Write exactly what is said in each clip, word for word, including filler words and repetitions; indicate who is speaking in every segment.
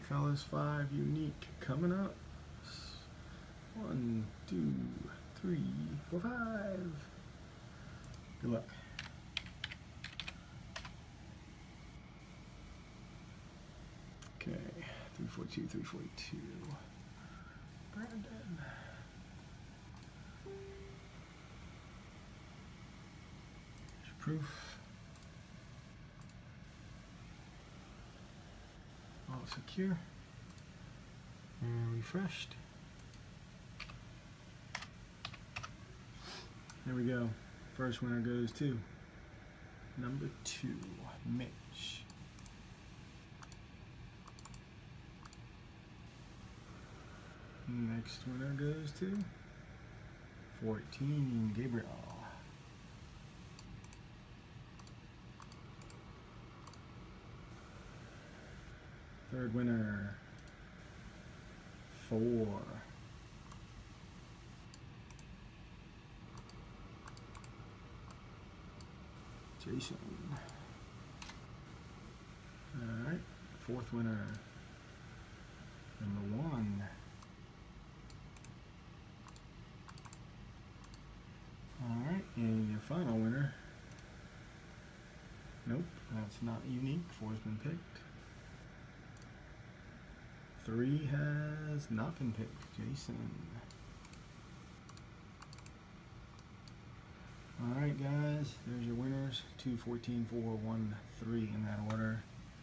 Speaker 1: right, fellas, five unique coming up. One, two, three, four, five. Good luck. Okay, three forty-two, three forty-two. Brandon. Here's proof. All secure. And refreshed. There we go. First winner goes to number two, Mitch. Next winner goes to fourteen, Gabriel. Third winner, four. Jason. All right, fourth winner, number one. All right, and your final winner. Nope, that's not unique. Four's been picked. Three has not been picked. Jason. All right, guys, there's your winners. two, fourteen, four, one, three in that order.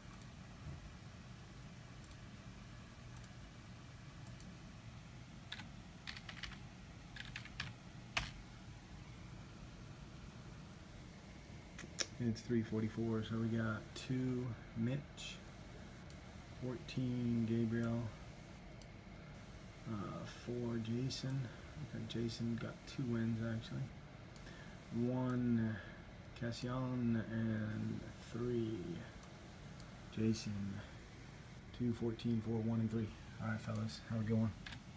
Speaker 1: It's three forty-four, so we got two Mitch, fourteen Gabriel, uh, four Jason. Okay, Jason got two wins actually. One Cassian and three Jason. Two, fourteen, four, one, and three. All right, fellas, have a good one.